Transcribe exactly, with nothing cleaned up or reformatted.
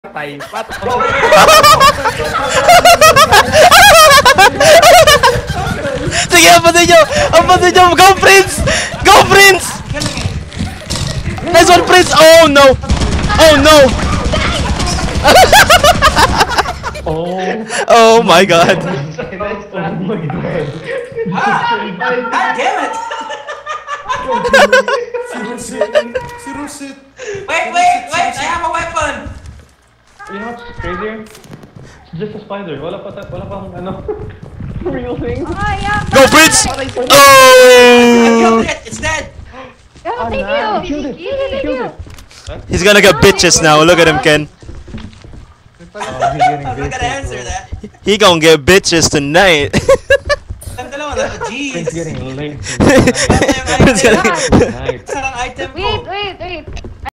Patay. Patay. Sige, apasin nyo! Apasin nyo! Go, Prince! Go, Prince! Nice one, Prince! Oh, no! Oh, no! Oh. Oh, my God. Oh, my God. God damn it! Wait, wait, wait! I have a weapon! You know what's crazier? It's just a spider. Wala pa, wala pa akong ano. Real thing. Oh, yeah. Go, Prince! I killed Oh! it! It's dead! Oh, thank nice. you. Killed it. Thank you, thank Killed you. it. He's gonna get bitches now. Look at him, Ken. Oh, he's getting I'm not bitches, gonna answer bro. that. He gonna get bitches tonight. I'm dalawa na. Prince Jeez. getting laid Prince Item. gonna- tonight. Sarang item ko. Wait, wait, wait.